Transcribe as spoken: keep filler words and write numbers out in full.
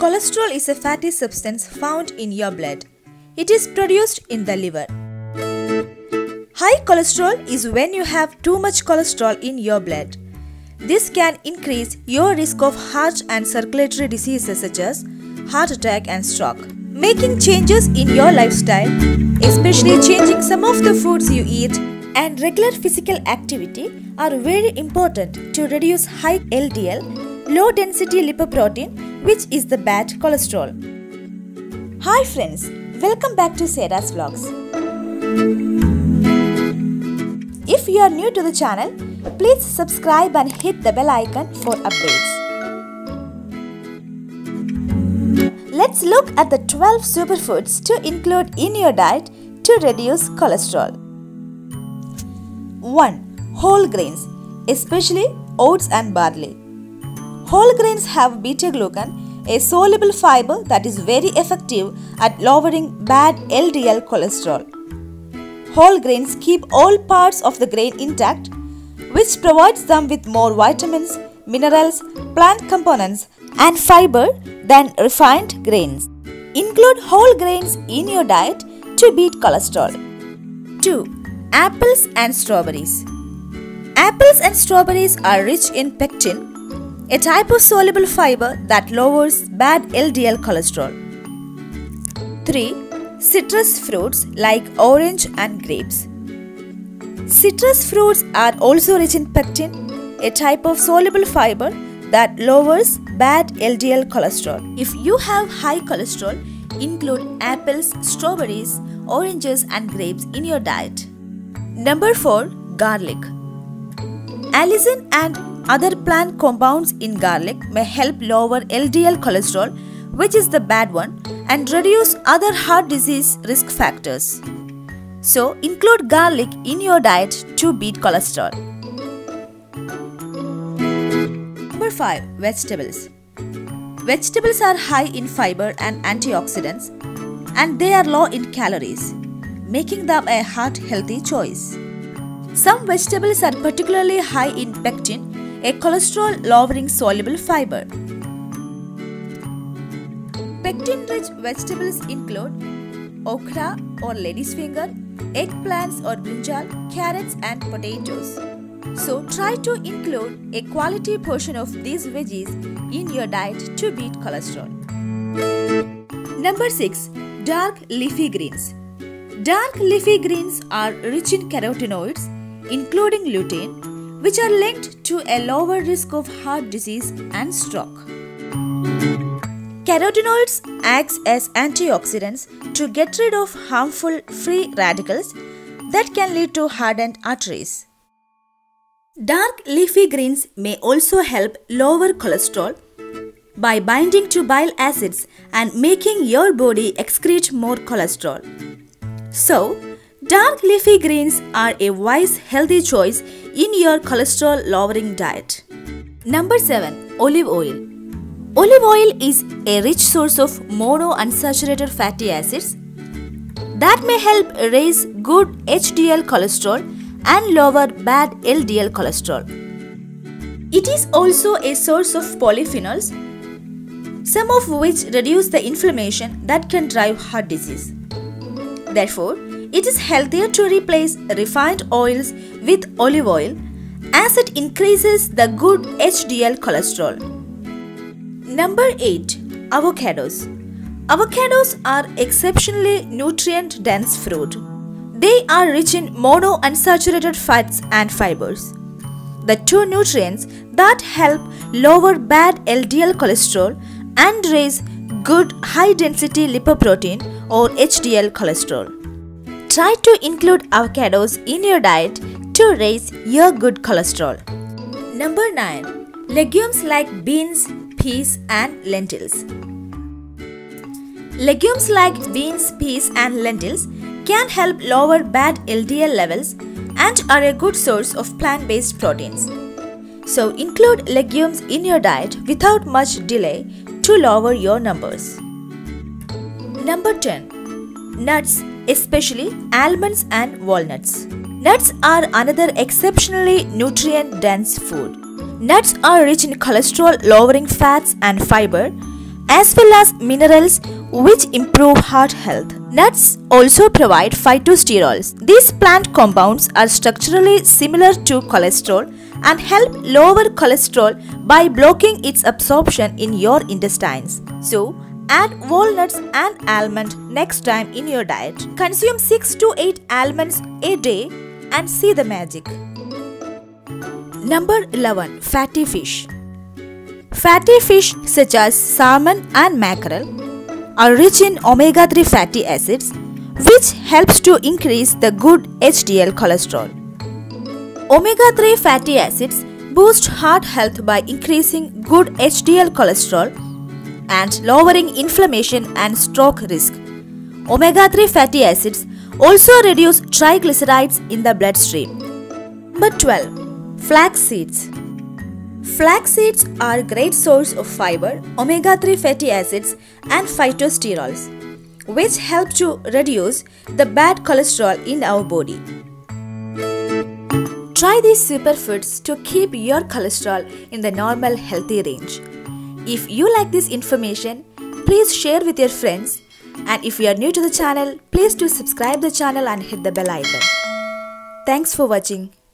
Cholesterol is a fatty substance found in your blood. It is produced in the liver. High cholesterol is when you have too much cholesterol in your blood. This can increase your risk of heart and circulatory diseases such as heart attack and stroke. Making changes in your lifestyle, especially changing some of the foods you eat, and regular physical activity are very important to reduce high L D L, low density lipoprotein, which is the bad cholesterol. Hi friends, welcome back to Sera's Vlogs. If you are new to the channel, please subscribe and hit the bell icon for updates. Let's look at the twelve superfoods to include in your diet to reduce cholesterol. one. Whole grains, especially oats and barley. Whole grains have beta-glucan, a soluble fiber that is very effective at lowering bad L D L cholesterol. Whole grains keep all parts of the grain intact, which provides them with more vitamins, minerals, plant components, and fiber than refined grains. Include whole grains in your diet to beat cholesterol. two. Apples and strawberries. Apples and strawberries are rich in pectin, a type of soluble fiber that lowers bad L D L cholesterol. three. Citrus fruits like orange and grapes. Citrus fruits are also rich in pectin, a type of soluble fiber that lowers bad L D L cholesterol. If you have high cholesterol, include apples, strawberries, oranges and grapes in your diet. Number four. Garlic. Allicin and other plant compounds in garlic may help lower L D L cholesterol, which is the bad one, and reduce other heart disease risk factors. So, include garlic in your diet to beat cholesterol. Number five. Vegetables. Vegetables are high in fiber and antioxidants, and they are low in calories, making them a heart-healthy choice. Some vegetables are particularly high in pectin, a cholesterol-lowering soluble fiber. Pectin-rich vegetables include okra or lady's finger, eggplants or brinjal, carrots and potatoes. So try to include a quality portion of these veggies in your diet to beat cholesterol. Number six. Dark leafy greens. Dark leafy greens are rich in carotenoids, including lutein, which are linked to a lower risk of heart disease and stroke. Carotenoids act as antioxidants to get rid of harmful free radicals that can lead to hardened arteries. Dark leafy greens may also help lower cholesterol by binding to bile acids and making your body excrete more cholesterol. So, dark leafy greens are a wise, healthy choice in your cholesterol-lowering diet. Number seven. Olive oil. Olive oil is a rich source of monounsaturated fatty acids that may help raise good H D L cholesterol and lower bad L D L cholesterol. It is also a source of polyphenols, some of which reduce the inflammation that can drive heart disease. Therefore, it is healthier to replace refined oils with olive oil as it increases the good H D L cholesterol. Number eight. Avocados. Avocados are exceptionally nutrient-dense fruit. They are rich in monounsaturated fats and fibers, the two nutrients that help lower bad L D L cholesterol and raise good high-density lipoprotein or H D L cholesterol. Try to include avocados in your diet to raise your good cholesterol. Number nine. Legumes like beans, peas and lentils. Legumes like beans, peas and lentils can help lower bad L D L levels and are a good source of plant-based proteins. So include legumes in your diet without much delay to lower your numbers. Number ten. Nuts, especially almonds and walnuts. Nuts are another exceptionally nutrient-dense food. Nuts are rich in cholesterol-lowering fats and fiber as well as minerals which improve heart health. Nuts also provide phytosterols. These plant compounds are structurally similar to cholesterol and help lower cholesterol by blocking its absorption in your intestines. So, add walnuts and almond next time in your diet. Consume six to eight almonds a day and see the magic. Number eleven. Fatty fish. Fatty fish such as salmon and mackerel are rich in omega three fatty acids, which helps to increase the good H D L cholesterol. omega three fatty acids boost heart health by increasing good H D L cholesterol and lowering inflammation and stroke risk. omega three fatty acids also reduce triglycerides in the bloodstream. Number twelve. Flax seeds. Flax seeds are a great source of fiber, omega three fatty acids and phytosterols, which help to reduce the bad cholesterol in our body. Try these superfoods to keep your cholesterol in the normal healthy range. If you like this information, please share with your friends, and if you are new to the channel, please do subscribe the channel and hit the bell icon. Thanks for watching.